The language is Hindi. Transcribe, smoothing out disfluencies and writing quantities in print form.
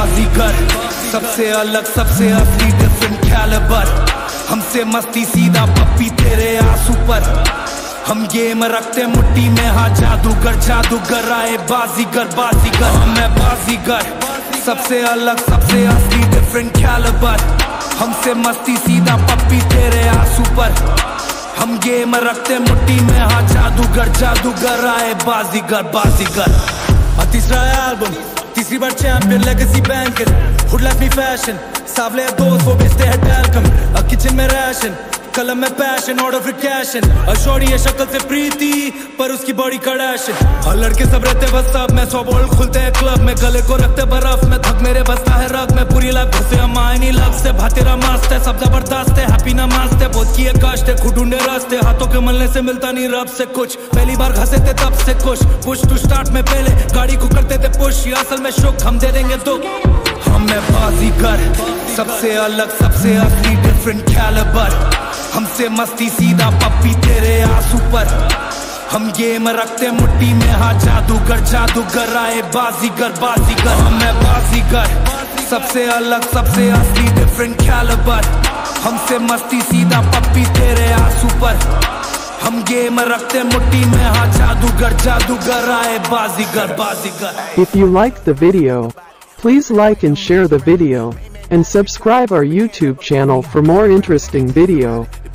बाजीगर, सबसे अलग सबसे असली डिफरेंट कैलिबर। हमसे मस्ती सीधा पप्पी तेरे आंसू पर। हम गेम रखते मुट्ठी में, हाँ जादूगर जादूगर आए बाजीगर बाजीगर। मैं बाजीगर, सबसे अलग सबसे असली डिफरेंट कैलिबर। हमसे मस्ती सीधा पप्पी तेरे आंसू पर। हम गेम रखते मुट्ठी में, हाँ जादूगर जादूगर आए बाजीगर बाजीगर। तीसरा एल्बम, तीसरी बार champion, legacy banker, hood life में फैशन, सावले दोस्त वो बेचते हैं टैल्कम, किचन में राशन, कलम में पैशन, ऑर्डर फिर कैशन। अशोरी है शक्ल से प्रीति पर उसकी बॉडी कड़ैशन। और लड़के सब रहते बस सब में, 100 बोल्ट खुलते हैं क्लब में, गले को रखते बर्फ में, थक मेरे बसता है रग में। पूरी लाइफ घुसे हम आईनी लग से, भातेरा मस्त है सब जबरदस्त है, हैप्पी ना मस्त है, बहुत किए कष्ट है, खुद ढूंढे रास्ते, हाथों के मलने से मिलता नहीं रब से कुछ। पहली बार घसे थे तब से कुछ, पुश टू स्टार्ट में पहले गाड़ी को करते थे पुश, ये असल में शुक हम दे देंगे दुख। हम मैं बाजीगर, सबसे अलग सबसे असली डिफरेंट कैलिबर। हमसे मस्ती सीधा पप्पी तेरे आंसू पर। हम गेम रखते मुट्ठी में, हाँ जादूगर जादूगर आए बाजीगर बाजीगर। मैं बाजीगर, सबसे अलग सबसे असली डिफरेंट कैलिबर। हमसे मस्ती सीधा पप्पी तेरे आंसू पर। हम गेम रखते मुट्ठी में, हाँ जादूगर जादूगर आए बाजीगर बाजीगर। If you liked the video, please like and share the video, and subscribe our YouTube channel for more interesting video.